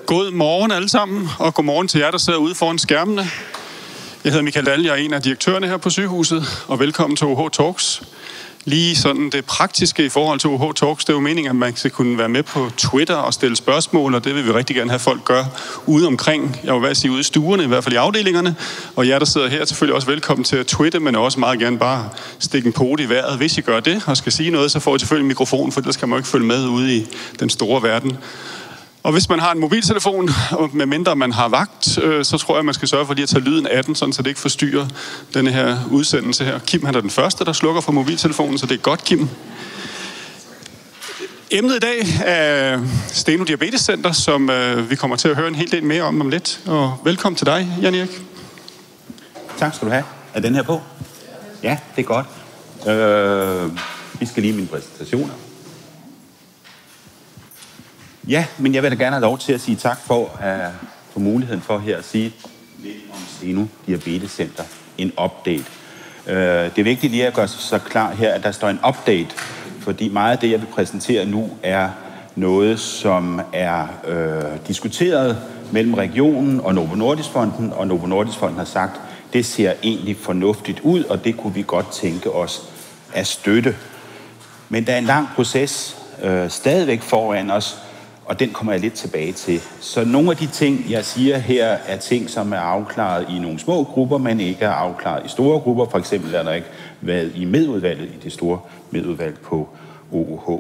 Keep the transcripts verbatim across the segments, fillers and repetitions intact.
God morgen alle sammen, og god morgen til jer, der sidder ude foran skærmene. Jeg hedder Michael Dahl, jeg er en af direktørerne her på sygehuset, og velkommen til O H Talks. Lige sådan det praktiske i forhold til O H Talks, det er jo meningen, at man skal kunne være med på Twitter og stille spørgsmål, og det vil vi rigtig gerne have folk gøre ude omkring, jeg vil være sige ude i stuerne, i hvert fald i afdelingerne. Og jer, der sidder her, er selvfølgelig også velkommen til at twitte, men også meget gerne bare stikke en pote i vejret. Hvis I gør det og skal sige noget, så får I selvfølgelig en mikrofon, for ellers kan man jo ikke følge med ude i den store verden. Og hvis man har en mobiltelefon, og med mindre man har vagt, øh, så tror jeg, man skal sørge for lige at tage lyden af den, sådan, så det ikke forstyrrer denne her udsendelse her. Kim han er den første, der slukker for mobiltelefonen, så det er godt, Kim. Emnet i dag er Steno Diabetes Center, som øh, vi kommer til at høre en hel del mere om om lidt. Og velkommen til dig, Jan Erik. Tak skal du have. Er den her på? Ja, det er godt. Øh, vi skal lige mine præsentationer. Ja, men jeg vil da gerne have lov til at sige tak for, uh, for muligheden for her at sige lidt om Steno Diabetes Center. En update. Uh, det er vigtigt lige at gøre så klar her, at der står en update, fordi meget af det, jeg vil præsentere nu, er noget, som er uh, diskuteret mellem regionen og Novo Nordisk Fonden, og Novo Nordisk Fonden har sagt, det ser egentlig fornuftigt ud, og det kunne vi godt tænke os at støtte. Men der er en lang proces uh, stadigvæk foran os, og den kommer jeg lidt tilbage til. Så nogle af de ting, jeg siger her, er ting, som er afklaret i nogle små grupper, men ikke er afklaret i store grupper. For eksempel er der ikke været i medudvalget, i det store medudvalg på O O H.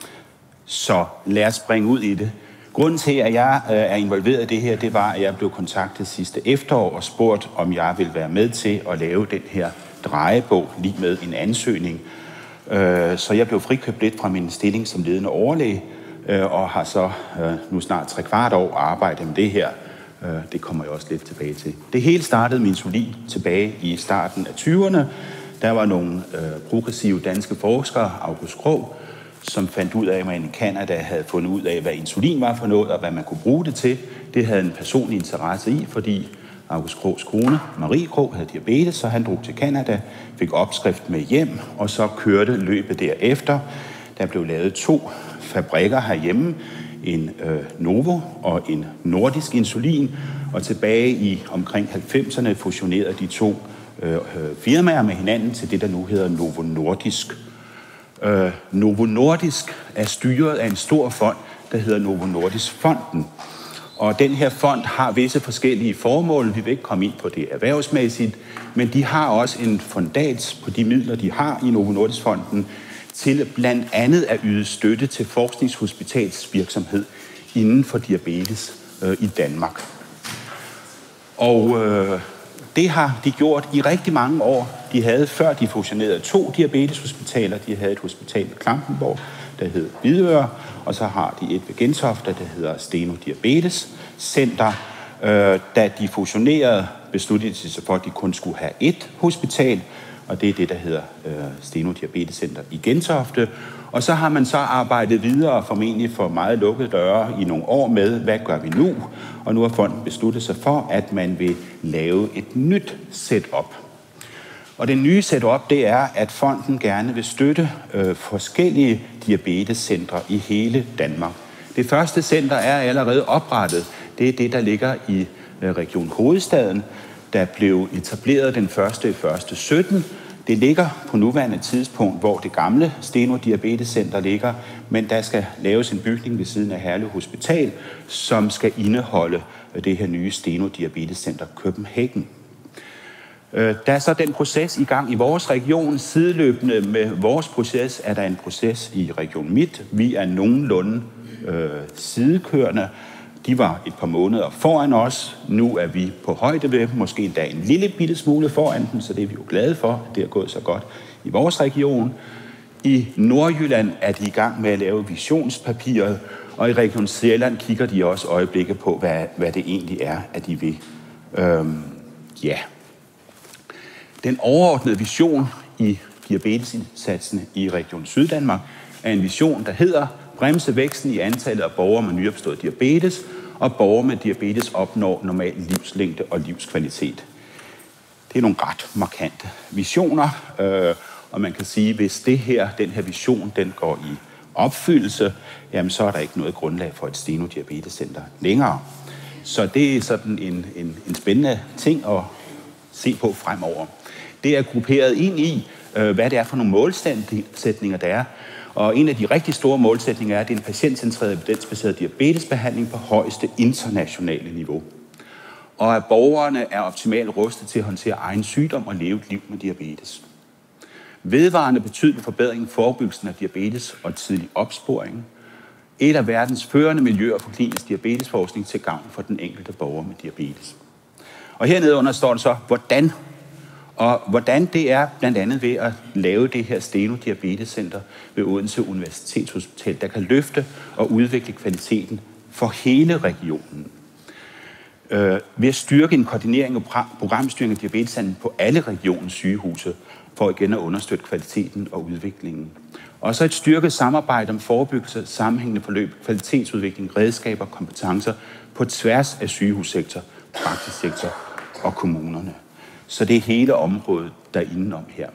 Så lad os springe ud i det. Grunden til, at jeg er involveret i det her, det var, at jeg blev kontaktet sidste efterår og spurgt, om jeg ville være med til at lave den her drejebog lige med en ansøgning. Så jeg blev frikøbt lidt fra min stilling som ledende overlæge, og har så øh, nu snart tre kvart år arbejdet med det her. Øh, det kommer jeg også lidt tilbage til. Det hele startede med insulin tilbage i starten af tyverne. Der var nogle øh, progressive danske forskere, August Krogh, som fandt ud af, at man i Canada havde fundet ud af, hvad insulin var for noget, og hvad man kunne bruge det til. Det havde en personlig interesse i, fordi August Kroghs kone, Marie Krogh, havde diabetes, så han drog til Canada, fik opskrift med hjem, og så kørte løbet derefter. Der blev lavet to fabrikker herhjemme, en øh, Novo og en Nordisk Insulin, og tilbage i omkring halvfemserne fusionerede de to øh, firmaer med hinanden til det, der nu hedder Novo Nordisk. Øh, Novo Nordisk er styret af en stor fond, der hedder Novo Nordisk Fonden. Og den her fond har visse forskellige formål. Vi vil ikke komme ind på det erhvervsmæssigt, men de har også en fondats på de midler, de har i Novo Nordisk Fonden, til blandt andet at yde støtte til forskningshospitalsvirksomhed inden for diabetes øh, i Danmark. Og øh, det har de gjort i rigtig mange år. De havde, før de fusionerede, to diabeteshospitaler. De havde et hospital ved Klampenborg, der hed Hvidøre, og så har de et ved Gentofte, der hedder Steno Diabetes Center. Øh, da de fusionerede, besluttede de sig for, at de kun skulle have et hospital, og det er det, der hedder øh, Steno Diabetes Center i Gentofte. Og så har man så arbejdet videre, formentlig for meget lukkede døre, i nogle år med, hvad gør vi nu? Og nu har fonden besluttet sig for, at man vil lave et nyt setup. Og det nye setup, det er, at fonden gerne vil støtte øh, forskellige diabetescentre i hele Danmark. Det første center er allerede oprettet. Det er det, der ligger i øh, Region Hovedstaden, der blev etableret den første i første sytten. Det ligger på nuværende tidspunkt, hvor det gamle Steno Diabetes Center ligger, men der skal laves en bygning ved siden af Herlev Hospital, som skal indeholde det her nye Steno Diabetes Center København. Der er så den proces i gang i vores region. Sideløbende med vores proces er der en proces i Region Midt. Vi er nogenlunde øh, sidekørende. De var et par måneder foran os. Nu er vi på højde ved, måske endda en lille bitte smule foran dem, så det er vi jo glade for. Det er gået så godt i vores region. I Nordjylland er de i gang med at lave visionspapiret, og i Region Sjælland kigger de også øjeblikket på, hvad, hvad det egentlig er, at de vil. Øhm, ja. Den overordnede vision i diabetesindsatsen i Region Syddanmark er en vision, der hedder bremse væksten i antallet af borgere med nyopstået diabetes, og borgere med diabetes opnår normal livslængde og livskvalitet. Det er nogle ret markante visioner, øh, og man kan sige, hvis det her, den her vision, den går i opfyldelse, jamen så er der ikke noget grundlag for et Steno-diabetescenter længere. Så det er sådan en, en, en spændende ting at se på fremover. Det er grupperet ind i, øh, hvad det er for nogle målsætninger, der er. Og en af de rigtig store målsætninger er, at det er en patientcentreret evidensbaseret diabetesbehandling på højeste internationale niveau. Og at borgerne er optimalt rustet til at håndtere egen sygdom og leve et liv med diabetes. Vedvarende betydelig forbedring i forebyggelsen af diabetes og tidlig opsporing. Et af verdens førende miljøer for klinisk diabetesforskning til gavn for den enkelte borger med diabetes. Og hernede under står der så, hvordan. Og hvordan det er blandt andet ved at lave det her Steno Diabetescenter ved Odense Universitetshospital, der kan løfte og udvikle kvaliteten for hele regionen. Øh, ved at styrke en koordinering og programstyring af diabeteshandlen på alle regionens sygehuse, for igen at understøtte kvaliteten og udviklingen. Og så et styrket samarbejde om forebyggelse, sammenhængende forløb, kvalitetsudvikling, redskaber og kompetencer på tværs af sygehussektor, praksissektor og kommunerne. Så det er hele området, der er indenom her.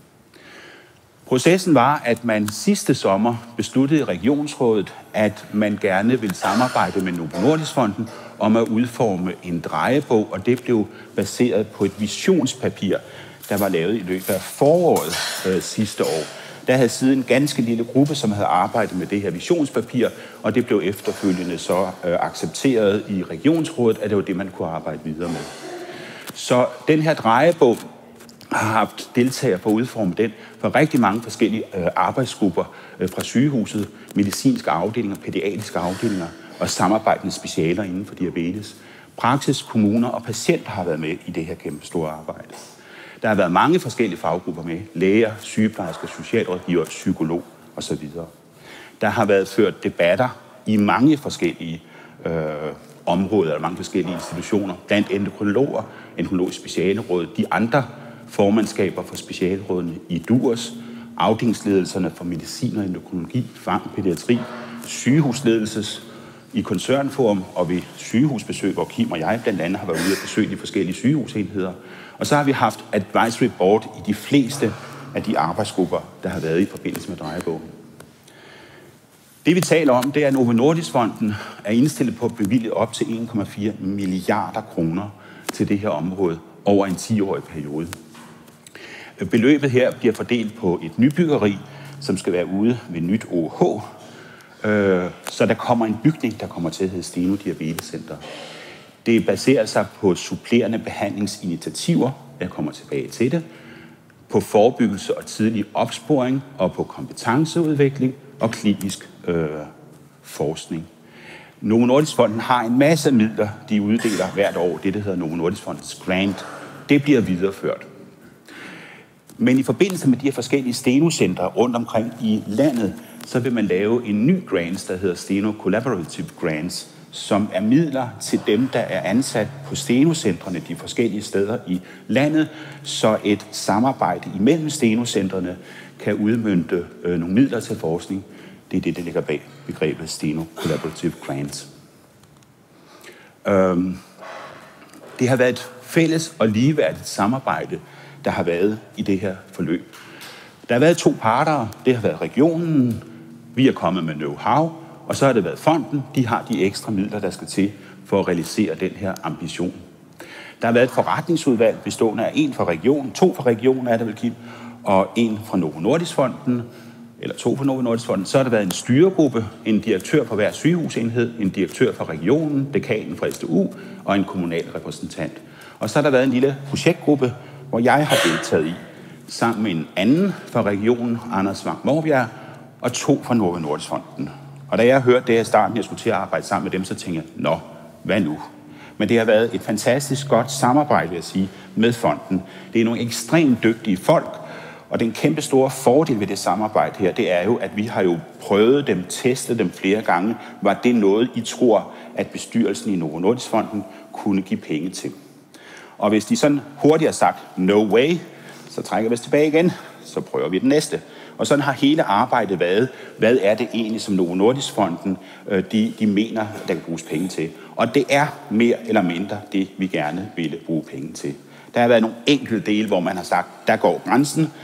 Processen var, at man sidste sommer besluttede i regionsrådet, at man gerne ville samarbejde med Novo Nordisk-fonden om at udforme en drejebog, og det blev baseret på et visionspapir, der var lavet i løbet af foråret øh, sidste år. Der havde siden en ganske lille gruppe, som havde arbejdet med det her visionspapir, og det blev efterfølgende så øh, accepteret i regionsrådet, at det var det, man kunne arbejde videre med. Så den her drejebog har haft deltagere på at udforme den for rigtig mange forskellige øh, arbejdsgrupper øh, fra sygehuset, medicinske afdelinger, pædiatriske afdelinger og samarbejdende specialer inden for diabetes. Praksis, kommuner og patienter har været med i det her kæmpe store arbejde. Der har været mange forskellige faggrupper med, læger, sygeplejersker, socialrådgiver, psykolog osv. Der har været ført debatter i mange forskellige øh, områder, eller mange forskellige institutioner, blandt endokrinologer, endokrinologisk specialeråd, de andre formandskaber for specialrådene i D U R S, afdelingsledelserne for medicin og endokrinologi, fang, pædiatri, sygehusledelses i koncernforum og ved sygehusbesøg, hvor Kim og jeg blandt andet har været ude at besøge de forskellige sygehusenheder. Og så har vi haft advisory board i de fleste af de arbejdsgrupper, der har været i forbindelse med drejebogen. Det vi taler om, det er, at Novo Nordisk-fonden er indstillet på at bevilge op til en komma fire milliarder kroner til det her område over en ti-årig periode. Beløbet her bliver fordelt på et nybyggeri, som skal være ude ved nyt O H. Så der kommer en bygning, der kommer til at hedde Steno Diabetescenter. Det baserer sig på supplerende behandlingsinitiativer, jeg kommer tilbage til det, på forebyggelse og tidlig opsporing og på kompetenceudvikling og klinisk øh, forskning. Novo Nordisk-fonden har en masse midler, de uddeler hvert år, det der hedder Novo Nordisk-fondens grant. Det bliver videreført. Men i forbindelse med de her forskellige Steno-centre rundt omkring i landet, så vil man lave en ny grant, der hedder Steno Collaborative Grants, som er midler til dem, der er ansat på Steno-centrene de forskellige steder i landet, så et samarbejde imellem Steno-centrene kan udmønte øh, nogle midler til forskning. Det er det, der ligger bag begrebet Steno Collaborative Grants. Øhm, det har været et fælles og ligeværdigt samarbejde, der har været i det her forløb. Der har været to parter. Det har været regionen. Vi er kommet med know-how. Og så har det været fonden. De har de ekstra midler, der skal til for at realisere den her ambition. Der har været et forretningsudvalg bestående af en fra regionen, to fra regionen er der vel, Kim, og en fra Novo Nordisk-fonden, eller to fra Novo Nordisk-fonden. Så har der været en styregruppe, en direktør for hver sygehusenhed, en direktør for regionen, dekanen fra S D U og en kommunal repræsentant. Og så har der været en lille projektgruppe, hvor jeg har deltaget i, sammen med en anden fra regionen, Anders Vang Morbjerg, og to fra Novo Nordisk-fonden. Og da jeg hørte det i starten, jeg skulle til at arbejde sammen med dem, så tænkte jeg, nå, hvad nu? Men det har været et fantastisk godt samarbejde, vil jeg sige, med fonden. Det er nogle ekstremt dygtige folk, og den kæmpe store fordel ved det samarbejde her, det er jo, at vi har jo prøvet dem, testet dem flere gange. Var det noget, I tror, at bestyrelsen i Novo Nordisk-fonden kunne give penge til? Og hvis de sådan hurtigt har sagt, no way, så trækker vi os tilbage igen, så prøver vi den næste. Og sådan har hele arbejdet været, hvad er det egentlig, som Novo Nordisk-fonden øh, de, de mener, der kan bruges penge til. Og det er mere eller mindre det, vi gerne ville bruge penge til. Der har været nogle enkelte dele, hvor man har sagt, der går grænsen.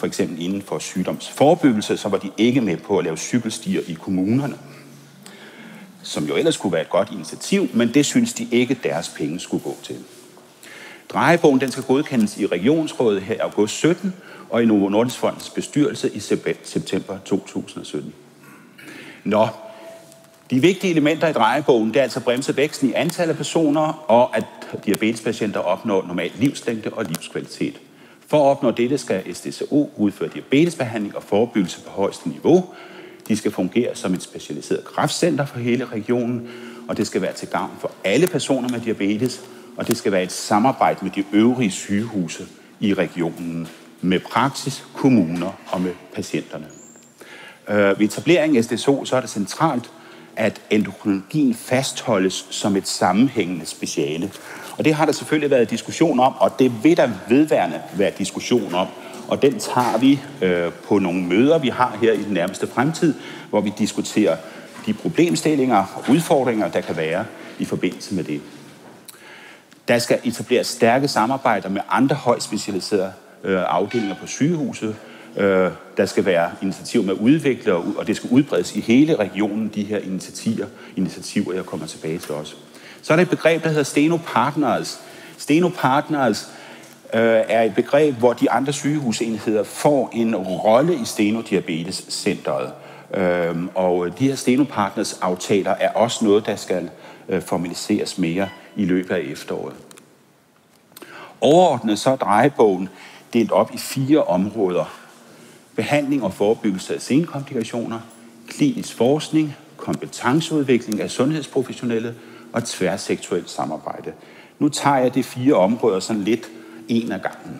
for eksempel inden for sygdomsforebyggelse, så var de ikke med på at lave cykelstier i kommunerne, som jo ellers kunne være et godt initiativ, men det synes de ikke, deres penge skulle gå til. Drejebogen den skal godkendes i Regionsrådet her i august sytten, og i Novo Nordisk Fondens bestyrelse i september to tusind og sytten. Nå, de vigtige elementer i drejebogen, det er altså at bremse væksten i antal af personer, og at diabetespatienter opnår normal livslængde og livskvalitet. For at opnå dette skal S D C O udføre diabetesbehandling og forebyggelse på højeste niveau. De skal fungere som et specialiseret kræftcenter for hele regionen, og det skal være til gavn for alle personer med diabetes, og det skal være et samarbejde med de øvrige sygehuse i regionen, med praksis, kommuner og med patienterne. Øh, ved etableringen af S D C O så er det centralt, at endokrinologien fastholdes som et sammenhængende speciale. Og det har der selvfølgelig været diskussion om, og det vil der vedværende være diskussion om. Og den tager vi øh, på nogle møder, vi har her i den nærmeste fremtid, hvor vi diskuterer de problemstillinger og udfordringer, der kan være i forbindelse med det. Der skal etableres stærke samarbejder med andre højt specialiserede øh, afdelinger på sygehuset. Øh, der skal være initiativer med at udvikle, og, og det skal udbredes i hele regionen, de her initiativer, initiativer jeg kommer tilbage til også. Så er der et begreb, der hedder Steno Partners. Steno Partners øh, er et begreb, hvor de andre sygehusenheder får en rolle i Steno Diabetes Centeret. Øh, og de her Steno Partners aftaler er også noget, der skal øh, formaliseres mere i løbet af efteråret. Overordnet så er drejebogen delt op i fire områder. Behandling og forebyggelse af senkomplikationer, klinisk forskning, kompetenceudvikling af sundhedsprofessionelle og tværsektorielt samarbejde. Nu tager jeg de fire områder sådan lidt en af gangen.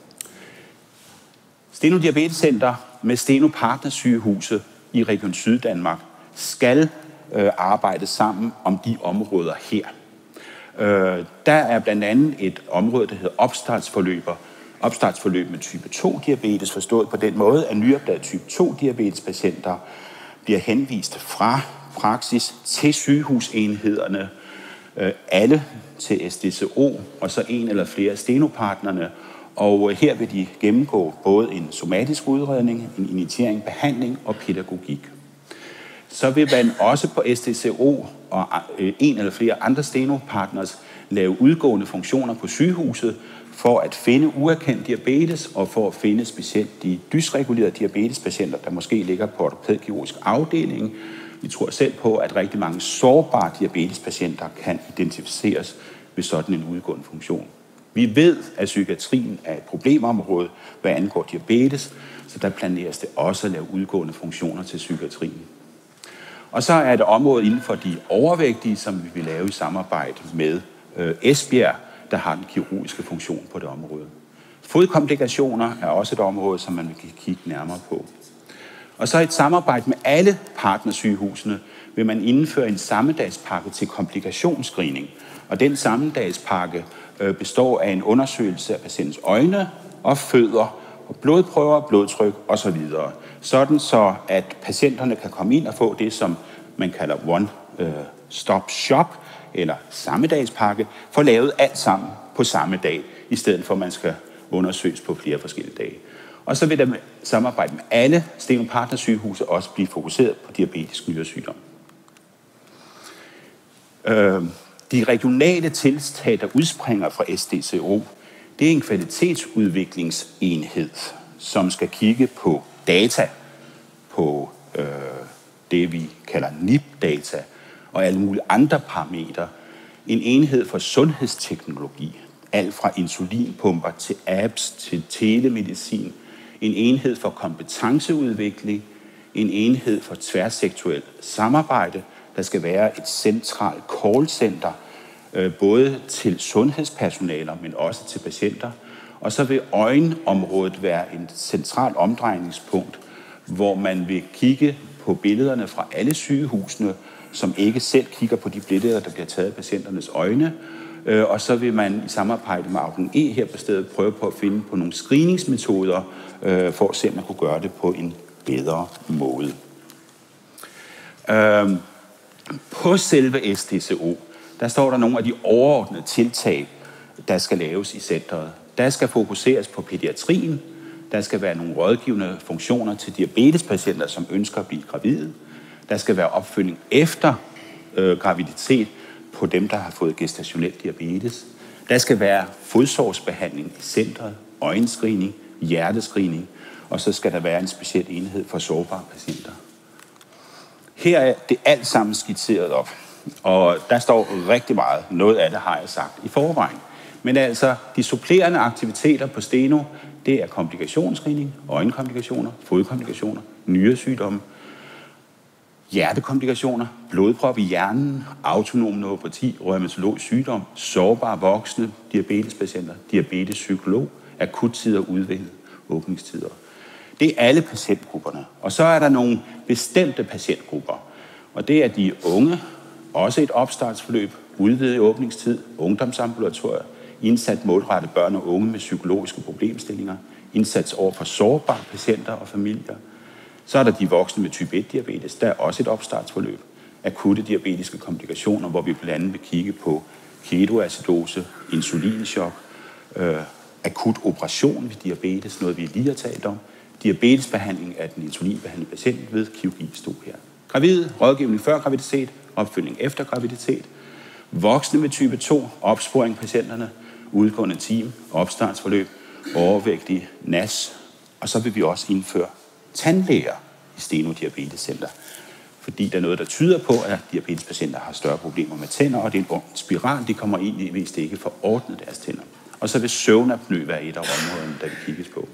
Steno Diabetes Center med Steno Partnersygehuse i Region Syddanmark skal øh, arbejde sammen om de områder her. Øh, der er blandt andet et område, der hedder opstartsforløber. Opstartsforløb med type to diabetes, forstået på den måde, at nyopdagede type to diabetespatienter bliver henvist fra praksis til sygehusenhederne, øh, alle til S D C O, og så en eller flere stenopartnerne. Og her vil de gennemgå både en somatisk udredning, en initiering, behandling og pædagogik. Så vil man også på S D C O og en eller flere andre stenopartners lave udgående funktioner på sygehuset for at finde uerkendt diabetes og for at finde specielt de dysregulerede diabetespatienter, der måske ligger på ortopædkirurgisk afdeling. Vi tror selv på, at rigtig mange sårbare diabetespatienter kan identificeres ved sådan en udgående funktion. Vi ved, at psykiatrien er et problemområde, hvad angår diabetes, så der planeres det også at lave udgående funktioner til psykiatrien. Og så er det området inden for de overvægtige, som vi vil lave i samarbejde med øh, Esbjerg, der har den kirurgiske funktion på det område. Fodkomplikationer er også et område, som man vil kigge nærmere på. Og så et samarbejde med alle partnersygehusene vil man indføre en sammedagspakke til komplikationsscreening. Og den sammedagspakke øh, består af en undersøgelse af patientens øjne og fødder, og blodprøver, blodtryk osv. Sådan så, at patienterne kan komme ind og få det, som man kalder one-stop shop, eller sammedagspakke, for lavet alt sammen på samme dag, i stedet for at man skal undersøges på flere forskellige dage. Og så vil der med samarbejde med alle Steno Partnersygehuse også blive fokuseret på diabetisk nyresygdom. Øh, de regionale tiltag, der udspringer fra S D C O, det er en kvalitetsudviklingsenhed, som skal kigge på data, på øh, det vi kalder N I P-data, og alle mulige andre parametre. En enhed for sundhedsteknologi, alt fra insulinpumper til apps til telemedicin. En enhed for kompetenceudvikling, en enhed for tværsektorielt samarbejde. Der skal være et centralt callcenter, øh, både til sundhedspersonaler, men også til patienter. Og så vil øjenområdet være et centralt omdrejningspunkt, hvor man vil kigge på billederne fra alle sygehusene, som ikke selv kigger på de billeder, der bliver taget af patienternes øjne. Og så vil man i samarbejde med Augen E her på stedet prøve på at finde på nogle screeningsmetoder, for at se, om man kunne gøre det på en bedre måde. På selve S D C O, der står der nogle af de overordnede tiltag, der skal laves i centret. Der skal fokuseres på pædiatrien, Der skal være nogle rådgivende funktioner til diabetespatienter, som ønsker at blive gravide. Der skal være opfølgning efter øh, graviditet på dem, der har fået gestationel diabetes. Der skal være fodsårsbehandling i centret, øjenscreening, hjertescreening, og så skal der være en speciel enhed for sårbare patienter. Her er det alt sammen skitseret op, og der står rigtig meget. Noget af det har jeg sagt i forvejen. Men altså, de supplerende aktiviteter på Steno, det er komplikationsscreening, øjenkomplikationer, fodkomplikationer, nyresygdomme, hjertekomplikationer, blodprop i hjernen, autonom neuropati, rheumatologisk sygdom, sårbare voksne, diabetespatienter, diabetespsykolog, akuttider, udvikling, åbningstider. Det er alle patientgrupperne. Og så er der nogle bestemte patientgrupper. Og det er de unge, også et opstartsforløb, udvidet åbningstid, ungdomsambulatorier, indsat målrettet børn og unge med psykologiske problemstillinger, indsats over for sårbare patienter og familier. Så er der de voksne med type et diabetes, der er også et opstartsforløb. Akutte diabetiske komplikationer, hvor vi blandt andet vil kigge på ketoacidose, insulinchok, øh, akut operation ved diabetes, noget vi lige har talt om, diabetesbehandling af den insulinbehandlede patient ved kirurgi stod her. Gravide, rådgivning før graviditet, opfølgning efter graviditet, voksne med type to, opsporing patienterne, udgående team, opstartsforløb, overvægtige, N A S, og så vil vi også indføre tandlæger i Steno Diabetescenter, fordi der er noget, der tyder på, at diabetespatienter har større problemer med tænder, og det er en ond spiral, de kommer ind i, hvis det ikke får ordnet deres tænder. Og så vil søvnapnø være et af områderne, der vil kigges på.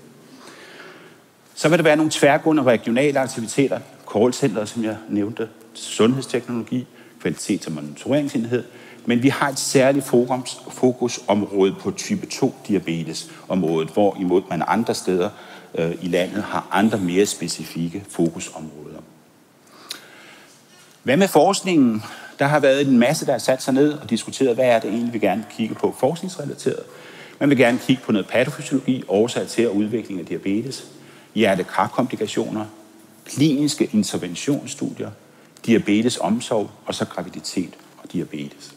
Så vil der være nogle tværgående regionale aktiviteter, callcenteret, som jeg nævnte, sundhedsteknologi, kvalitets- og monitoreringsenhed, men vi har et særligt fokus, fokusområde på type to diabetesområdet, hvorimod man andre steder øh, i landet har andre mere specifikke fokusområder. Hvad med forskningen? Der har været en masse, der har sat sig ned og diskuteret, hvad er det egentlig, vi gerne vil kigge på forskningsrelateret. Man vil gerne kigge på noget patofysiologi, årsag til og udvikling af diabetes, hjerte-kar-komplikationer, kliniske interventionsstudier, diabetesomsorg og så graviditet og diabetes.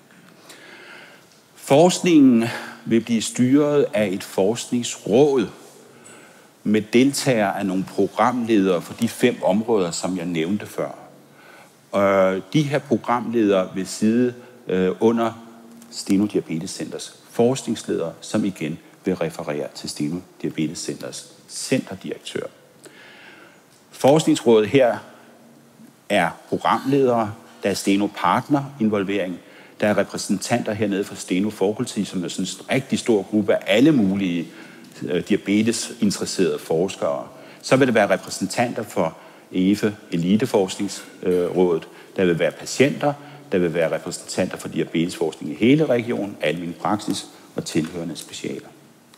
Forskningen vil blive styret af et forskningsråd med deltagere af nogle programledere for de fem områder, som jeg nævnte før. Og de her programledere vil sidde øh, under Steno Diabetescenters forskningsledere, som igen vil referere til Steno Diabetescenters centerdirektør. Forskningsrådet her er programledere, der er Steno partner-involvering, der er repræsentanter hernede fra Steno Faculty, som er sådan en rigtig stor gruppe af alle mulige øh, diabetesinteresserede forskere. Så vil der være repræsentanter for E F E, Eliteforskningsrådet, der vil være patienter, der vil være repræsentanter for diabetesforskning i hele regionen, almen praksis og tilhørende specialer.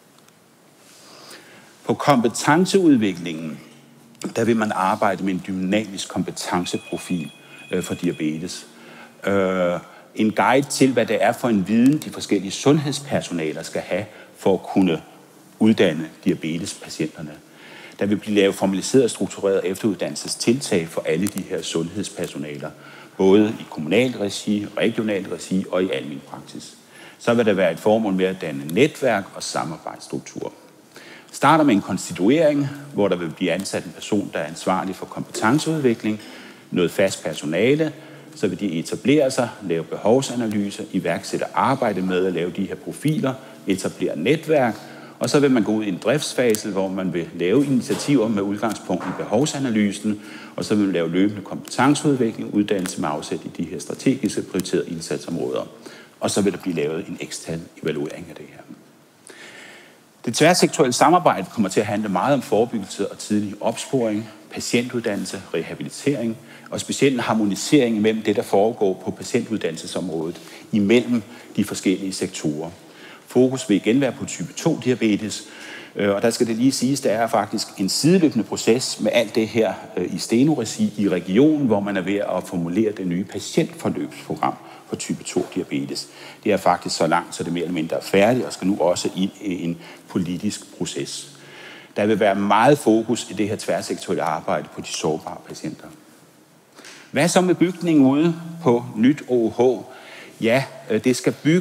På kompetenceudviklingen, der vil man arbejde med en dynamisk kompetenceprofil øh, for diabetes. Øh, en guide til, hvad det er for en viden, de forskellige sundhedspersonaler skal have for at kunne uddanne diabetespatienterne. Der vil blive lavet formaliseret og struktureret efteruddannelsestiltag for alle de her sundhedspersonaler, både i kommunalt regi, regionalt regi og i almen praksis. Så vil der være et formål med at danne netværk og samarbejdsstruktur. Starter med en konstituering, hvor der vil blive ansat en person, der er ansvarlig for kompetenceudvikling, noget fast personale, så vil de etablere sig, lave behovsanalyse, iværksætte arbejde med at lave de her profiler, etablere netværk, og så vil man gå ud i en driftsfase, hvor man vil lave initiativer med udgangspunkt i behovsanalysen, og så vil man lave løbende kompetenceudvikling, uddannelse med afsæt i de her strategiske prioriterede indsatsområder. Og så vil der blive lavet en ekstern evaluering af det her. Det tværsektorielle samarbejde kommer til at handle meget om forebyggelse og tidlig opsporing, patientuddannelse, rehabilitering og specielt en harmonisering mellem det, der foregår på patientuddannelsesområdet imellem de forskellige sektorer. Fokus vil igen være på type to diabetes, og der skal det lige siges, der er faktisk en sideløbende proces med alt det her i Steno-regi i regionen, hvor man er ved at formulere det nye patientforløbsprogram for type to diabetes. Det er faktisk så langt, så det mere eller mindre er færdigt, og skal nu også ind i en politisk proces. Der vil være meget fokus i det her tværsektorielle arbejde på de sårbare patienter. Hvad så med bygningen ude på nyt O H? Ja, det skal bygges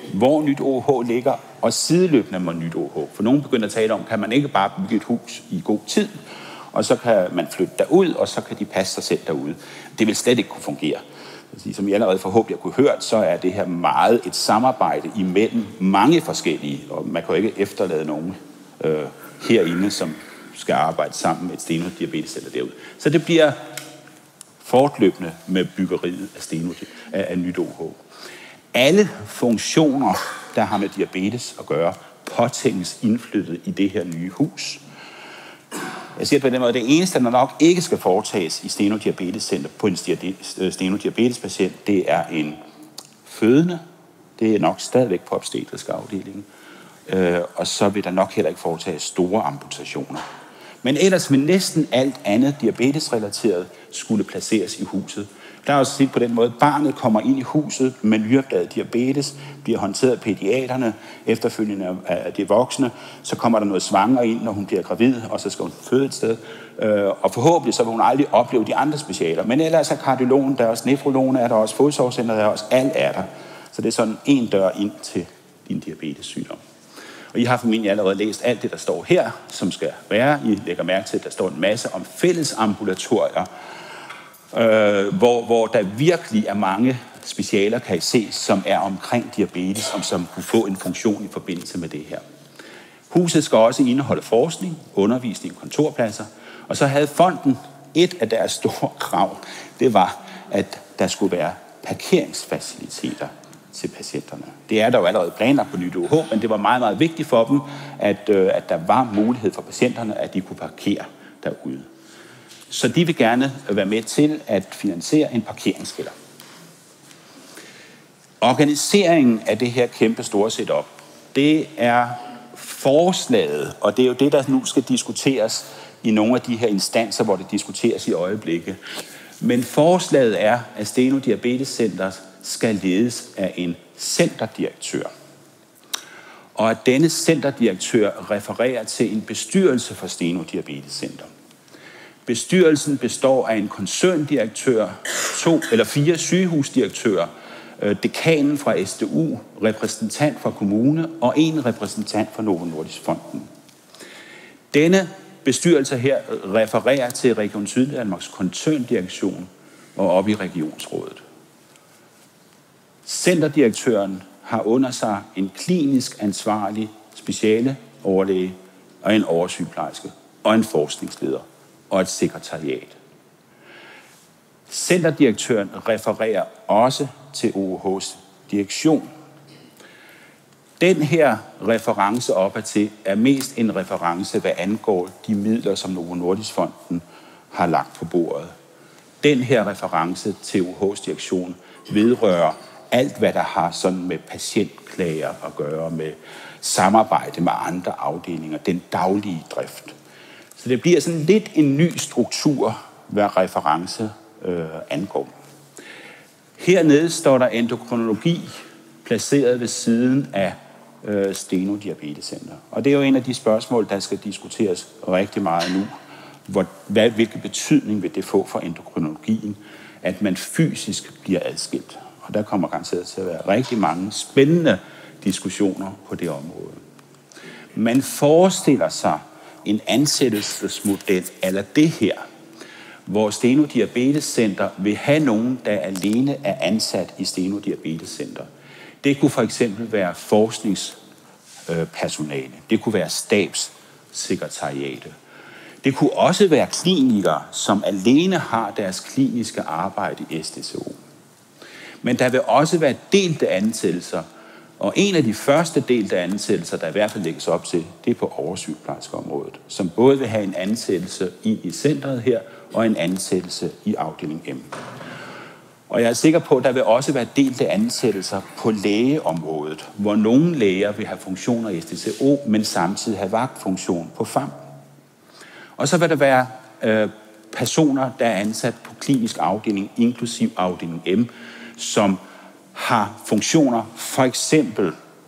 hvor nyt O H ligger, og sideløbende med nyt O H. For nogen begynder at tale om, kan man ikke bare bygge et hus i god tid, og så kan man flytte derud, og så kan de passe sig selv derude. Det vil slet ikke kunne fungere. Som I allerede forhåbentlig har kunne hørt, så er det her meget et samarbejde imellem mange forskellige, og man kan jo ikke efterlade nogen øh, herinde, som skal arbejde sammen med et stenodiabetescenter derude. Så det bliver fortløbende med byggeriet af, steno, af, af nyt O H. Alle funktioner, der har med diabetes at gøre, påtænges indflyttet i det her nye hus. Jeg siger på den måde, at det eneste, der nok ikke skal foretages i stenodiabetescenter på en stenodiabetespatient, det er en fødende. Det er nok stadigvæk på obstetrisk afdeling. Øh, og så vil der nok heller ikke foretages store amputationer. Men ellers vil næsten alt andet diabetesrelateret skulle placeres i huset. Der er også set på den måde, at barnet kommer ind i huset med nyopdaget diabetes, bliver håndteret af pædiaterne, efterfølgende af de voksne, så kommer der noget svanger ind, når hun bliver gravid, og så skal hun føde et sted. Og forhåbentlig så vil hun aldrig opleve de andre specialer. Men ellers er kardiologen, der er også nefrologen, er der også fodsorgscenter, der er også alt er der. Så det er sådan en dør ind til din diabetessygdom. Og I har formentlig allerede læst alt det, der står her, som skal være. I lægger mærke til, at der står en masse om fælles ambulatorier, øh, hvor, hvor der virkelig er mange specialer, kan I se, som er omkring diabetes, og som kunne få en funktion i forbindelse med det her. Huset skal også indeholde forskning, undervisning og kontorpladser, og så havde fonden et af deres store krav, det var, at der skulle være parkeringsfaciliteter til patienterne. Det er der jo allerede planlagt på nyt O H, men det var meget, meget vigtigt for dem, at, øh, at der var mulighed for patienterne, at de kunne parkere derude. Så de vil gerne være med til at finansiere en parkeringskælder. Organiseringen af det her kæmpe store setup, det er forslaget, og det er jo det, der nu skal diskuteres i nogle af de her instanser, hvor det diskuteres i øjeblikket. Men forslaget er, at Stenodiabetescenter skal ledes af en centerdirektør. Og at denne centerdirektør refererer til en bestyrelse for Stenodiabetescenter. Bestyrelsen består af en koncerndirektør, to eller fire sygehusdirektører, dekanen fra S D U, repræsentant fra kommune og en repræsentant fra Novo Nordisk Fonden. Denne bestyrelse her refererer til Region Syddanmarks koncerndirektion og op i regionsrådet. Centerdirektøren har under sig en klinisk ansvarlig speciale overlæge og en oversygeplejerske og en forskningsleder og et sekretariat. Centerdirektøren refererer også til O H's direktion. Den her reference opad til er mest en reference, hvad angår de midler, som Novo Nordisk Fonden har lagt på bordet. Den her reference til O H's direktion vedrører alt, hvad der har sådan med patientklager at gøre, med samarbejde med andre afdelinger, den daglige drift. Så det bliver sådan lidt en ny struktur, hvad reference øh, angår. Hernede står der endokrinologi placeret ved siden af øh, Stenodiabetescenter. Og det er jo en af de spørgsmål, der skal diskuteres rigtig meget nu. Hvor, hvad, hvilken betydning vil det få for endokrinologien, at man fysisk bliver adskilt? Og der kommer garanteret til at være rigtig mange spændende diskussioner på det område. Man forestiller sig en ansættelsesmodel eller det her, hvor Stenodiabetescenter vil have nogen, der alene er ansat i Stenodiabetescenter. Det kunne for eksempel være forskningspersonale. Det kunne være stabssekretariate. Det kunne også være klinikere, som alene har deres kliniske arbejde i S D C O. Men der vil også være delte ansættelser, og en af de første delte ansættelser, der i hvert fald lægges op til, det er på oversygeplejerskeområdet, som både vil have en ansættelse ind i centret her, og en ansættelse i afdeling M. Og jeg er sikker på, at der vil også være delte ansættelser på lægeområdet, hvor nogle læger vil have funktioner i S D C O, men samtidig have vagtfunktion på F A M. Og så vil der være øh, personer, der er ansat på klinisk afdeling, inklusiv afdeling M, som har funktioner for eksempel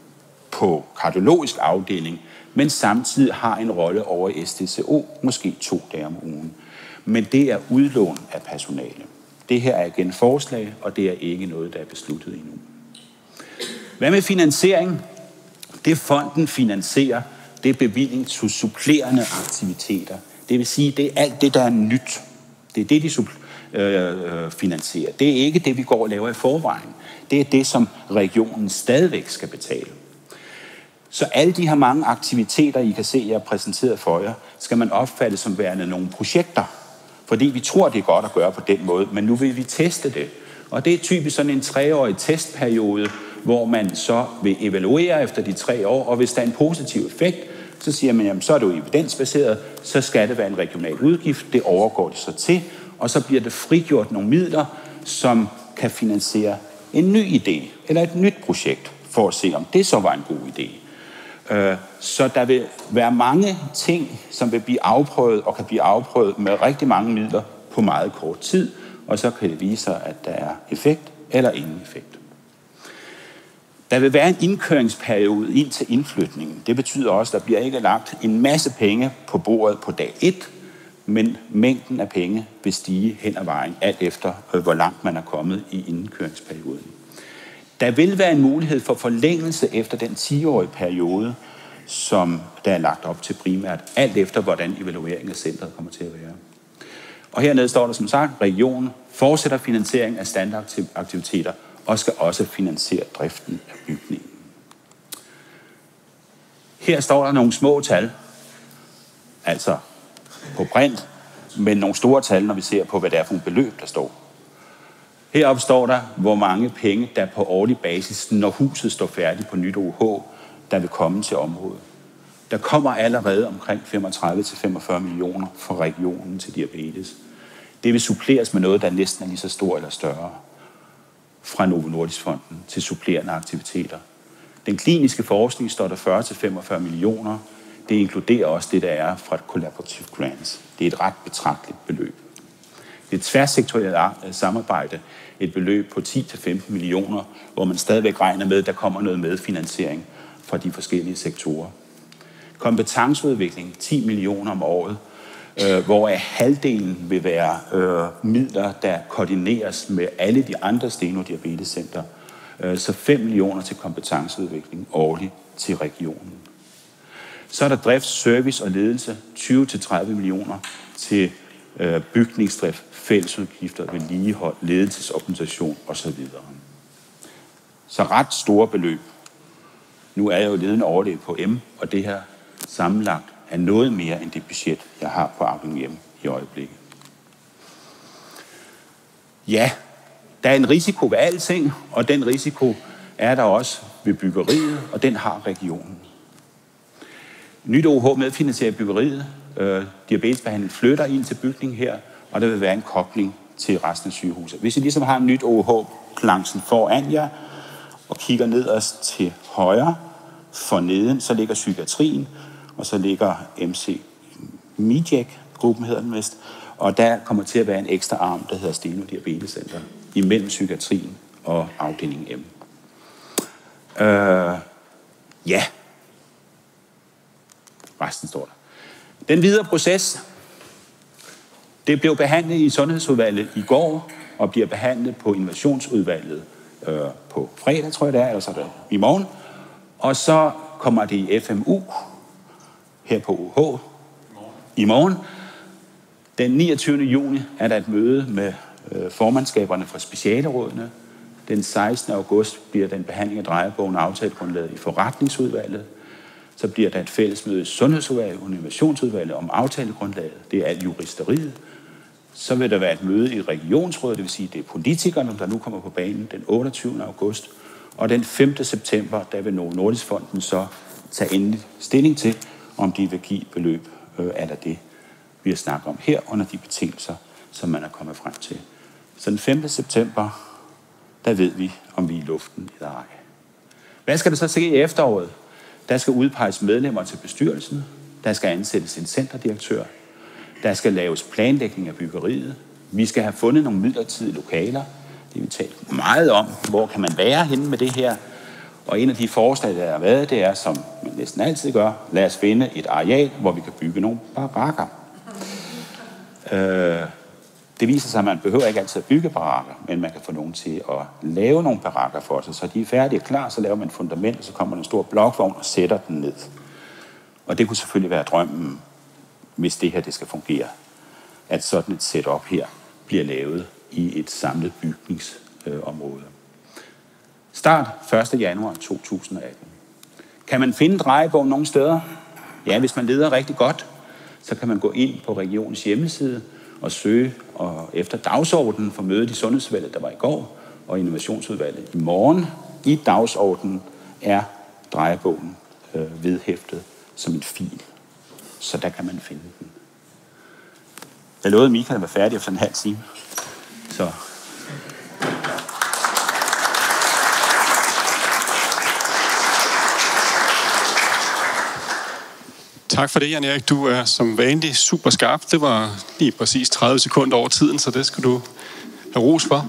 på kardiologisk afdeling, men samtidig har en rolle over i S D C O, måske to dage om ugen. Men det er udlån af personale. Det her er igen forslag, og det er ikke noget, der er besluttet endnu. Hvad med finansiering? Det fonden finansierer, det er bevilling til supplerende aktiviteter. Det vil sige, det er alt det, der er nyt. Det er det, de øh, finansierer. Det er ikke det, vi går og laver i forvejen. Det er det, som regionen stadigvæk skal betale. Så alle de her mange aktiviteter, I kan se, jeg har præsenteret for jer, skal man opfatte som værende nogle projekter. Fordi vi tror, det er godt at gøre på den måde, men nu vil vi teste det. Og det er typisk sådan en treårig testperiode, hvor man så vil evaluere efter de tre år, og hvis der er en positiv effekt, så siger man, jamen så er det jo evidensbaseret, så skal det være en regional udgift, det overgår det så til, og så bliver det frigjort nogle midler, som kan finansiere en ny idé, eller et nyt projekt, for at se, om det så var en god idé. Så der vil være mange ting, som vil blive afprøvet, og kan blive afprøvet med rigtig mange midler på meget kort tid, og så kan det vise sig, at der er effekt eller ingen effekt. Der vil være en indkøringsperiode ind til indflytningen. Det betyder også, at der bliver ikke lagt en masse penge på bordet på dag et, men mængden af penge vil stige hen ad vejen, alt efter hvor langt man er kommet i indkøringsperioden. Der vil være en mulighed for forlængelse efter den ti-årige periode, som der er lagt op til primært, alt efter hvordan evalueringen af centret kommer til at være. Og hernede står der som sagt, at regionen fortsætter finansiering af standardaktiviteter og skal også finansiere driften af bygningen. Her står der nogle små tal, altså på print, men nogle store tal, når vi ser på, hvad det er for en beløb, der står. Heroppe står der, hvor mange penge, der på årlig basis, når huset står færdigt på nyt O H, der vil komme til området. Der kommer allerede omkring femogtredive til femogfyrre millioner fra regionen til diabetes. Det vil suppleres med noget, der næsten er lige så stort eller større fra Novo Nordisk Fonden til supplerende aktiviteter. Den kliniske forskning står der fyrre til femogfyrre millioner. Det inkluderer også det, der er fra Collaborative Grants. Det er et ret betragteligt beløb. Det er et tværsektorielt samarbejde, et beløb på ti til femten millioner, hvor man stadigvæk regner med, at der kommer noget medfinansiering fra de forskellige sektorer. Kompetenceudvikling, ti millioner om året, øh, hvor halvdelen vil være øh, midler, der koordineres med alle de andre stenodiabetescenter. Øh, så fem millioner til kompetenceudvikling årligt til regionen. Så er der drift, service og ledelse, tyve til tredive millioner til øh, bygningsdrift, fællesudgifter, vedligehold, ledelsesorganisation osv. Så ret store beløb. Nu er jeg jo ledende overlæge på M, og det her sammenlagt er noget mere end det budget, jeg har på afdeling M i øjeblikket. Ja, der er en risiko ved alting, og den risiko er der også ved byggeriet, og den har regionen. Nyt O H medfinansierer byggeriet. Øh, diabetesbehandling flytter ind til bygningen her, og der vil være en kobling til resten af sygehuset. Hvis I ligesom har en nyt O H-planchen foran jer, og kigger nederst til højre for neden, så ligger psykiatrien, og så ligger M C Midjek-gruppen hedder den vist, og der kommer til at være en ekstra arm, der hedder Stenodiabetescenter, imellem psykiatrien og afdeling M. Øh, ja. Resten står der. Den videre proces, det blev behandlet i Sundhedsudvalget i går, og bliver behandlet på Innovationsudvalget øh, på fredag, tror jeg det er, eller så er det i morgen. Og så kommer det i F M U her på O H i morgen. Den niogtyvende juni er der et møde med øh, formandskaberne fra specialerådene. Den sekstende august bliver den behandling af drejebogen og aftalegrundlaget i forretningsudvalget. Så bliver der et fællesmøde i Sundhedsudvalget og Innovationsudvalget om aftalegrundlaget. Det er alt juristeriet. Så vil der være et møde i regionsrådet, det vil sige, det er politikerne, der nu kommer på banen den otteogtyvende august. Og den femte september, der vil Novo Nordisk Fonden så tage endelig stilling til, om de vil give beløb øh, eller det, vi har snakket om her, under de betingelser, som man er kommet frem til. Så den femte september, der ved vi, om vi er i luften eller ej. Hvad skal der så ske i efteråret? Der skal udpeges medlemmer til bestyrelsen. Der skal ansættes en centerdirektør. Der skal laves planlægning af byggeriet. Vi skal have fundet nogle midlertidige lokaler. Det vi talt meget om. Hvor kan man være henne med det her? Og en af de forslag, der har været, det er, som man næsten altid gør, lad os finde et areal, hvor vi kan bygge nogle barakker. Øh, Det viser sig, at man behøver ikke altid at bygge barakker, men man kan få nogen til at lave nogle barakker for sig. Så de er færdige og klar, så laver man et fundament, og så kommer en stor blokvogn og sætter den ned. Og det kunne selvfølgelig være drømmen, hvis det her det skal fungere, at sådan et setup her bliver lavet i et samlet bygningsområde. Start første januar to tusind og atten. Kan man finde drejebogen nogle steder? Ja, hvis man leder rigtig godt, så kan man gå ind på regionens hjemmeside og søge og efter dagsordenen for mødet i Sundhedsudvalget, der var i går, og Innovationsudvalget i morgen. I dagsordenen er drejebogen øh, vedhæftet som en fil, så der kan man finde den. Jeg lovede Michael at være færdig efter en halv time, så... Tak for det, Jan Erik. Du er som vanligt super skarp. Det var lige præcis tredive sekunder over tiden, så det skal du have ros for.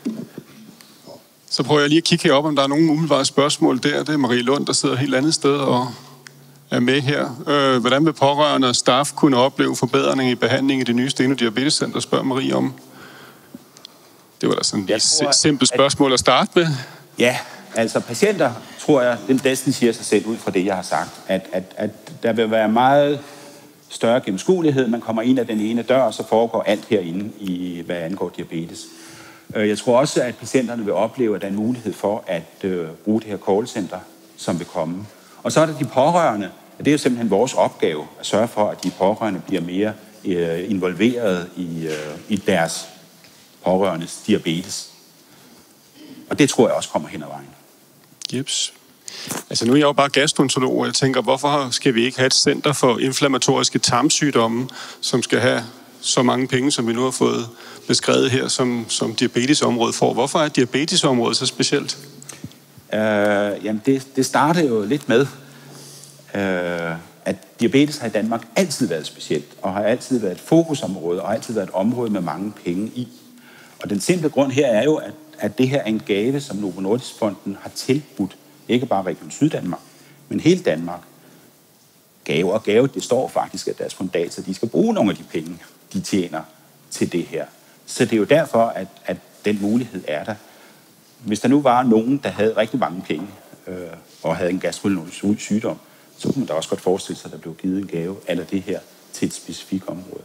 Så prøver jeg lige at kigge herop, om der er nogen umiddelbare spørgsmål der. Det er Marie Lund, der sidder et helt andet sted og er med her. Øh, hvordan vil pårørende og staff kunne opleve forbedring i behandling i det nye Steno Diabetescenter, spørger Marie om. Det var da sådan et simpelt spørgsmål at starte med. Ja, altså patienter, tror jeg, den næsten siger sig selv ud fra det, jeg har sagt, at, at, at der vil være meget større gennemskuelighed. Man kommer ind af den ene dør, og så foregår alt herinde, i hvad angår diabetes. Jeg tror også, at patienterne vil opleve, at der er en mulighed for at øh, bruge det her callcenter, som vil komme. Og så er der de pårørende. Det er jo simpelthen vores opgave at sørge for, at de pårørende bliver mere øh, involveret i, øh, i deres pårørendes diabetes. Og det tror jeg også kommer hen ad vejen. Jeps. Altså nu er jeg jo bare gastroenterolog, og jeg tænker, hvorfor skal vi ikke have et center for inflammatoriske tarmsygdomme, som skal have så mange penge, som vi nu har fået beskrevet her, som, som diabetesområdet får? Hvorfor er diabetesområdet så specielt? Øh, jamen det, det starter jo lidt med, øh, at diabetes har i Danmark altid været specielt, og har altid været et fokusområde, og har altid været et område med mange penge i. Og den simple grund her er jo, at, at det her er en gave, som Novo Nordisk Fonden har tilbudt, ikke bare Region Syddanmark, men hele Danmark. Gave og gave, det står faktisk, at deres fundater, de skal bruge nogle af de penge, de tjener til det her. Så det er jo derfor, at, at den mulighed er der. Hvis der nu var nogen, der havde rigtig mange penge, øh, og havde en gastroenterologisk sygdom, så kunne man da også godt forestille sig, at der blev givet en gave eller det her til et specifikt område.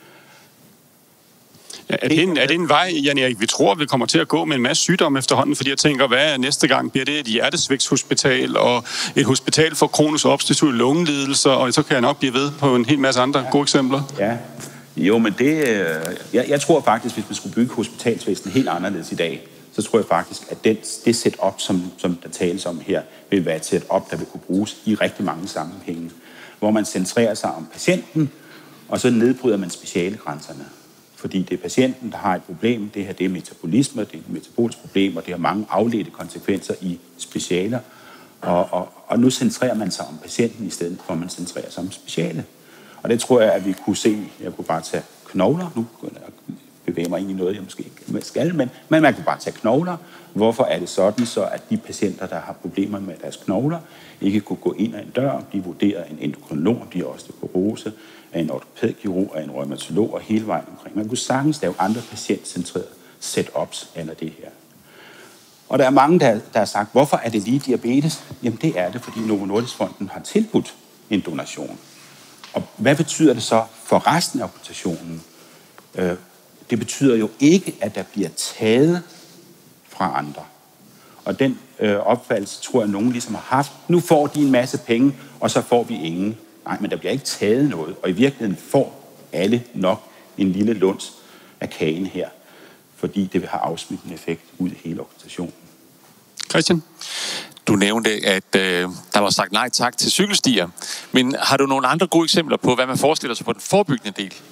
Ja, er, det en, er det en vej, Jan Erik, vi tror, vi kommer til at gå med en masse sygdomme efterhånden, fordi jeg tænker, hvad næste gang bliver det et hjertesvigtshospital og et hospital for kronisk obstruktive lungelidelser, og så kan jeg nok blive ved på en hel masse andre ja. gode eksempler. Ja, jo, men det... Jeg, jeg tror faktisk, hvis man skulle bygge hospitalsvæsenet helt anderledes i dag, så tror jeg faktisk, at det, det setup, som, som der tales om her, vil være et setup, der vil kunne bruges i rigtig mange sammenhænge, hvor man centrerer sig om patienten, og så nedbryder man specialegrænserne. Fordi det er patienten, der har et problem. Det her det er metabolisme, det er et metabolisk problem, og det har mange afledte konsekvenser i specialer. Og, og, og nu centrerer man sig om patienten, i stedet for at man centrerer sig om speciale. Og det tror jeg, at vi kunne se. Jeg kunne bare tage knogler. Nu bevæger mig ind i noget, jeg måske ikke skal, men, men man kunne bare tage knogler. Hvorfor er det sådan, så at de patienter, der har problemer med deres knogler, ikke kunne gå ind ad en dør og blive vurderet af en endokrinolog, de har osteoporose, af en ortopædkirurg, af en rheumatolog og hele vejen omkring. Man kunne sagtens lave andre patientcentrerede setups eller det her. Og der er mange, der, der har sagt, hvorfor er det lige diabetes? Jamen det er det, fordi Novo Nordisk Fonden har tilbudt en donation. Og hvad betyder det så for resten af operationen? Øh, det betyder jo ikke, at der bliver taget fra andre. Og den øh, opfattelse tror jeg, at nogen ligesom har haft. Nu får de en masse penge, og så får vi ingen. Nej, men der bliver ikke taget noget. Og i virkeligheden får alle nok en lille luns af kagen her. Fordi det vil have afsmittende effekt ud i hele organisationen. Christian? Du nævnte, at øh, der var sagt nej tak til cykelstier. Men har du nogle andre gode eksempler på, hvad man forestiller sig på den forebyggende del?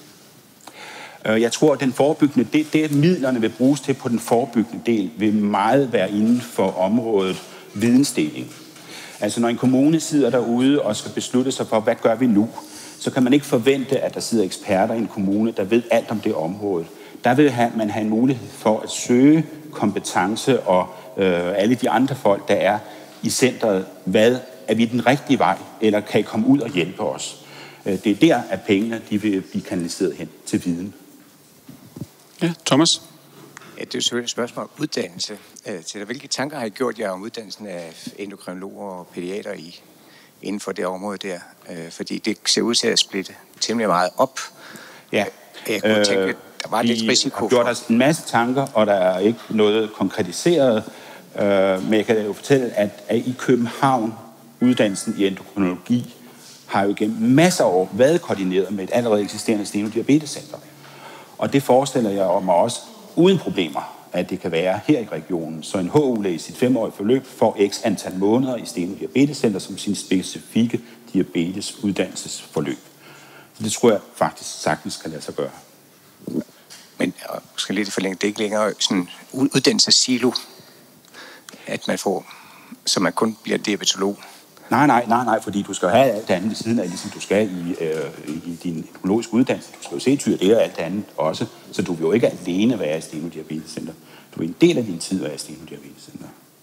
Jeg tror, at den forebyggende del, det midlerne vil bruges til på den forebyggende del, vil meget være inden for området vidensdeling. Altså når en kommune sidder derude og skal beslutte sig for, hvad gør vi nu, så kan man ikke forvente, at der sidder eksperter i en kommune, der ved alt om det område. Der vil man have en mulighed for at søge kompetence og øh, alle de andre folk, der er i centret. Hvad er vi den rigtige vej, eller kan I komme ud og hjælpe os? Det er der, at pengene de vil blive kanaliseret hen til viden. Ja, Thomas? Ja, det er jo selvfølgelig et spørgsmål om uddannelse. Til dig. Hvilke tanker har I gjort jer om uddannelsen af endokrinologer og pædiater i, inden for det område der? Fordi det ser ud til at splitte temmelig meget op. Ja. Jeg kunne øh, tænke, der var lidt risiko for... Vi har gjort os en masse tanker, og der er ikke noget konkretiseret. Men jeg kan jo fortælle, at i København, uddannelsen i endokrinologi, har jo gennem masser af år været koordineret med et allerede eksisterende stenodiabetescenter. Og det forestiller jeg om også uden problemer, at det kan være her i regionen. Så en H U-læge i sit femårige forløb får x antal måneder i stenodiabetescenter som sin specifikke diabetesuddannelsesforløb. Så det tror jeg faktisk sagtens kan lade sig gøre. Men jeg skal lidt forlænge, det er ikke længere sådan uddannelsessilo, at man får, så man kun bliver diabetolog. Nej, nej, nej, nej, fordi du skal have alt det andet ved siden af, ligesom du skal i, øh, i din endokrinologiske uddannelse. Du skal jo se tyre og alt det andet også, så du vil jo ikke alene være i stenodiabetescenter. Du vil en del af din tid være i stenodiabetescenter.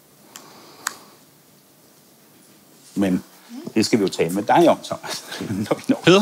Men det skal vi jo tale med dig om, Thomas. Peter?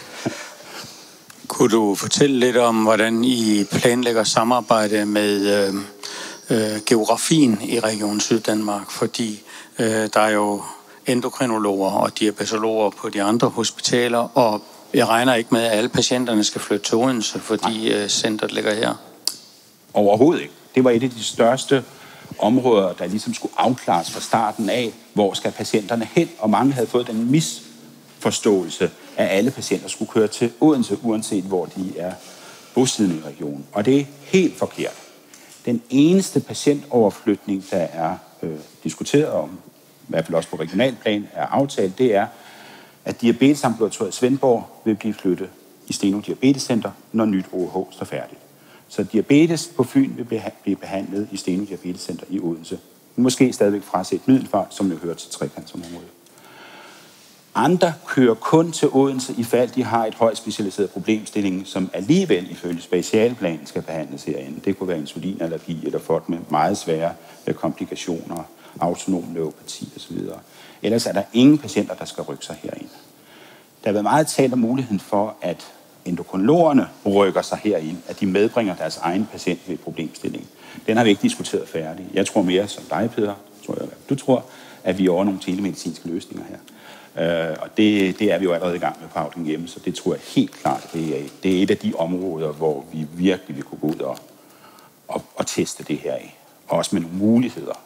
Kunne du fortælle lidt om, hvordan I planlægger samarbejde med øh, øh, geografien i Region Syddanmark? Fordi øh, der er jo endokrinologer og diabetologer på de andre hospitaler, og jeg regner ikke med, at alle patienterne skal flytte til Odense, fordi øh, centret ligger her. Overhovedet ikke. Det var et af de største områder, der ligesom skulle afklares fra starten af, hvor skal patienterne hen, og mange havde fået den misforståelse, at alle patienter skulle køre til Odense, uanset hvor de er bosiddende i regionen. Og det er helt forkert. Den eneste patientoverflytning, der er øh, diskuteret om, i hvert fald også på regionalplan, er aftalt, det er, at diabetesambulatoriet Svendborg vil blive flyttet i Steno Diabetescenter, når nyt O H står færdigt. Så diabetes på Fyn vil blive behandlet i Steno Diabetescenter i Odense. Måske stadigvæk fraset Middelfart, som jo hører til trekantsområdet. Andre kører kun til Odense, i fald de har et højt specialiseret problemstilling, som alligevel ifølge specialplanen skal behandles herinde. Det kunne være insulinallergi eller folk med meget svære komplikationer, autonom neuropati osv. Ellers er der ingen patienter, der skal rykke sig herind. Der har været meget talt om muligheden for, at endokrinologerne rykker sig herind, at de medbringer deres egen patient ved problemstilling. Den har vi ikke diskuteret færdig. Jeg tror mere som dig, Peter, tror jeg, du tror, at vi er over nogle telemedicinske løsninger her. Uh, og det, det er vi jo allerede i gang med på Afdeling Hjemme, så det tror jeg helt klart, det er, det er et af de områder, hvor vi virkelig vil kunne gå ud og, og, og teste det her af. Og også med nogle muligheder.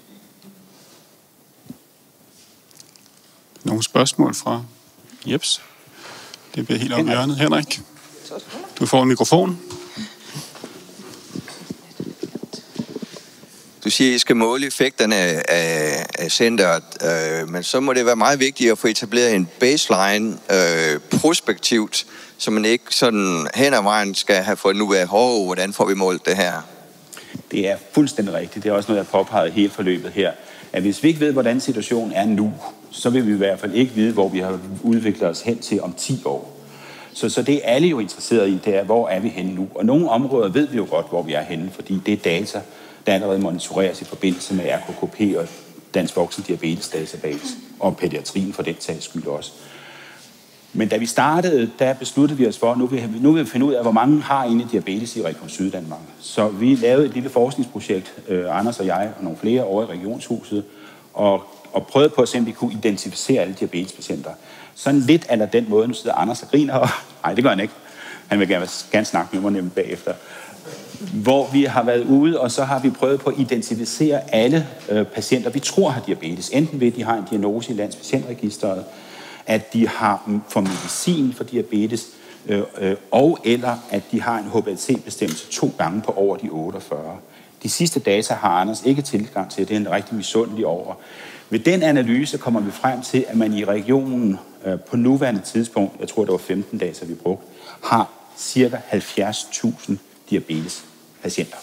Nogle spørgsmål fra Jeps? Det bliver helt op i hjørnet. Henrik, du får en mikrofon. Du siger, at I skal måle effekterne af, af centret, øh, men så må det være meget vigtigt at få etableret en baseline øh, prospektivt, så man ikke sådan hen ad vejen skal have fundet ud af, hov, hvordan får vi målt det her? Det er fuldstændig rigtigt. Det er også noget, jeg påpegede hele forløbet her. At hvis vi ikke ved, hvordan situationen er nu, så vil vi i hvert fald ikke vide, hvor vi har udviklet os hen til om ti år. Så, så det er alle jo interesseret i, det er, hvor er vi henne nu? Og nogle områder ved vi jo godt, hvor vi er henne, fordi det er data, der allerede monitoreres i forbindelse med R K K P og Dansk Voksen Diabetes Database, og pædiatrien for den sags skyld også. Men da vi startede, der besluttede vi os for, at nu vil, nu vil vi finde ud af, hvor mange har egentlig diabetes i Region Syddanmark. Så vi lavede et lille forskningsprojekt, øh, Anders og jeg og nogle flere over i Regionshuset, og, og prøvede på at se, om vi kunne identificere alle diabetespatienter. Sådan lidt af den måde, nu sidder Anders og griner, og nej, det gør han ikke. Han vil gerne, gerne snakke med mig nemlig bagefter. Hvor vi har været ude, og så har vi prøvet på at identificere alle øh, patienter, vi tror har diabetes. Enten ved, at de har en diagnose i Landspatientregisteret, at de har for medicin for diabetes, øh, øh, og eller at de har en H b A C bestemmelse to gange på over de otteogfyrre. De sidste data har Anders ikke tilgang til, det er en rigtig misundelig over. Ved den analyse kommer vi frem til, at man i regionen øh, på nuværende tidspunkt, jeg tror det var femten data vi brugte, har cirka halvfjerds tusind diabetespatienter.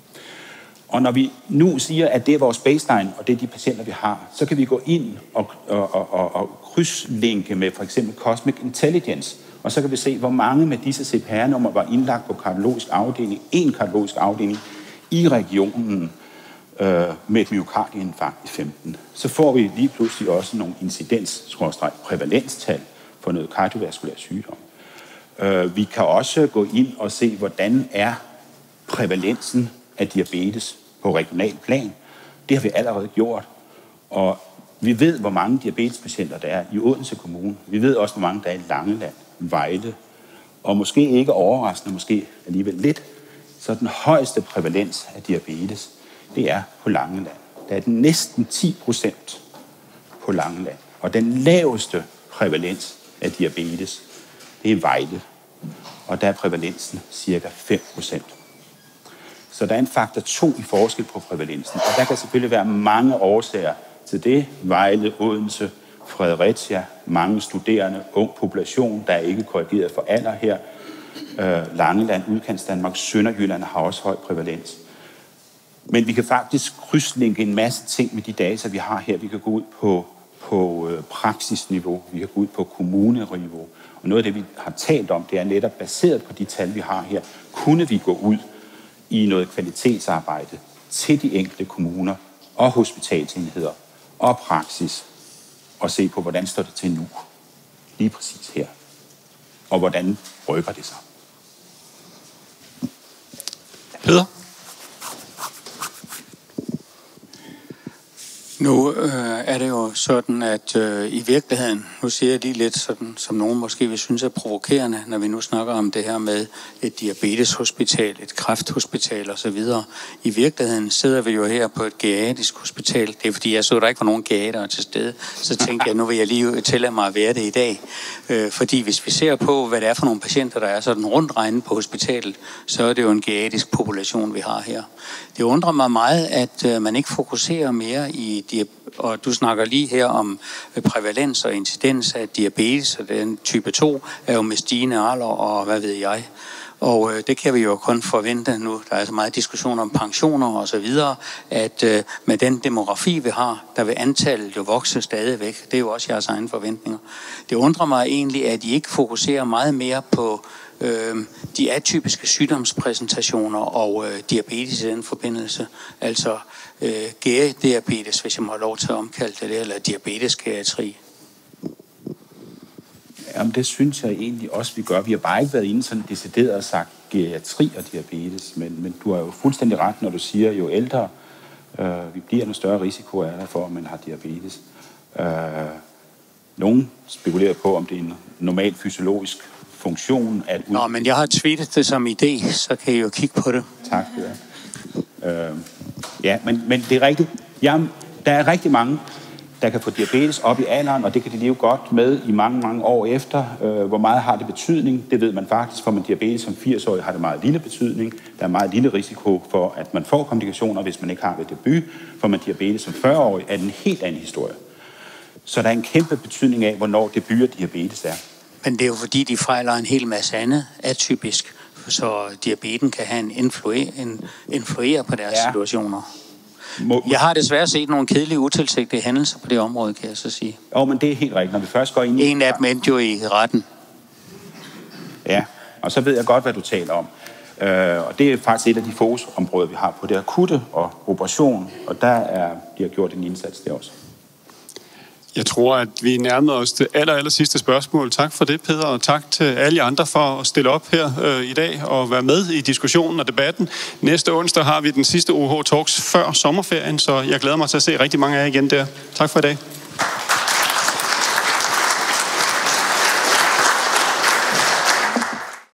Og når vi nu siger, at det er vores baseline, og det er de patienter, vi har, så kan vi gå ind og, og, og, og krydslinke med for eksempel Cosmic Intelligence, og så kan vi se, hvor mange med disse C P R-numre var indlagt på kardiologisk afdeling, en kardiologisk afdeling i regionen øh, med et myokardieinfarkt i femten. Så får vi lige pludselig også nogle incidens-prævalenstal for noget kardiovaskulær sygdom. Uh, vi kan også gå ind og se, hvordan er prævalensen af diabetes på regional plan. Det har vi allerede gjort. Og vi ved, hvor mange diabetespatienter der er i Odense Kommune. Vi ved også, hvor mange der er i Langeland, Vejle. Og måske ikke overraskende, måske alligevel lidt, så den højeste prævalens af diabetes, det er på Langeland. Der er den næsten ti procent på Langeland. Og den laveste prævalens af diabetes, det er Vejle. Og der er prævalensen cirka fem procent. Så der er en faktor to i forskel på prævalensen. Og der kan selvfølgelig være mange årsager til det. Vejle, Odense, Fredericia, mange studerende, ung population, der er ikke korrigeret for alder her. Øh, Langeland, Udkantsdanmark, Sønderjylland har også høj prævalens. Men vi kan faktisk krydslinke en masse ting med de data, vi har her. Vi kan gå ud på, på øh, praksisniveau, vi kan gå ud på kommuneniveau. Og noget af det, vi har talt om, det er netop baseret på de tal, vi har her. Kunne vi gå ud i noget kvalitetsarbejde til de enkelte kommuner og hospitalsenheder og praksis og se på, hvordan står det til nu, lige præcis her, og hvordan rykker det sig. Peder? Nu øh, er det jo sådan, at øh, i virkeligheden, nu siger jeg lige lidt sådan, som nogen måske vil synes er provokerende, når vi nu snakker om det her med et diabeteshospital, et kræfthospital osv. I virkeligheden sidder vi jo her på et geriatrisk hospital. Det er fordi, jeg så der ikke var nogen geriater til stede, så tænkte jeg, nu vil jeg lige tillade mig at være det i dag. Øh, fordi hvis vi ser på, hvad det er for nogle patienter, der er sådan rundt regnet på hospitalet, så er det jo en geriatrisk population, vi har her. Det undrer mig meget, at øh, man ikke fokuserer mere i og du snakker lige her om prævalens og incidens af diabetes, og den type to er jo med stigende alder, og hvad ved jeg. Og øh, det kan vi jo kun forvente nu. Der er så meget diskussion om pensioner og så videre, at øh, med den demografi, vi har, der vil antallet jo vokse stadigvæk. Det er jo også jeres egne forventninger. Det undrer mig egentlig, at I ikke fokuserer meget mere på øh, de atypiske sygdomspræsentationer og øh, diabetes i den forbindelse. Altså øh, geridiabetes, hvis jeg må have lov til at omkalde det, eller diabetesgeriatri. Jamen, det synes jeg egentlig også, vi gør. Vi har bare ikke været inde sådan decideret og sagt geriatri og diabetes, men, men du har jo fuldstændig ret, når du siger, jo ældre øh, vi bliver, jo større risiko er der for, at man har diabetes. Øh, nogen spekulerer på, om det er en normal fysiologisk funktion. At Nå, men jeg har tweetet det som idé, så kan I jo kigge på det. Tak, ja. Øh, ja, men, men det er rigtigt. Jamen, der er rigtig mange, der kan få diabetes op i alderen, og det kan de leve godt med i mange, mange år efter. Øh, hvor meget har det betydning? Det ved man faktisk. Får man diabetes som firs-årig, har det meget lille betydning. Der er meget lille risiko for, at man får komplikationer, hvis man ikke har ved debut. Får man diabetes som fyrre-årig, er det en helt anden historie. Så der er en kæmpe betydning af, hvornår debut af diabetes er. Men det er jo fordi, de fejler en hel masse andet atypisk, så diabeten kan have en influere, en influere på deres ja. situationer. Må, jeg har desværre set nogle kedelige, utilsigtede hændelser på det område, kan jeg så sige. Jo, men det er helt rigtigt. Når vi først går ind i... En af dem endte jo i retten. Ja, og så ved jeg godt, hvad du taler om. Øh, og det er faktisk et af de fokusområder, vi har på det akutte og operation, og der er, de har gjort en indsats der også. Jeg tror, at vi nærmer os det aller, aller sidste spørgsmål. Tak for det, Peder, og tak til alle andre for at stille op her øh, i dag og være med i diskussionen og debatten. Næste onsdag har vi den sidste O H Talks før sommerferien, så jeg glæder mig til at se rigtig mange af jer igen der. Tak for i dag.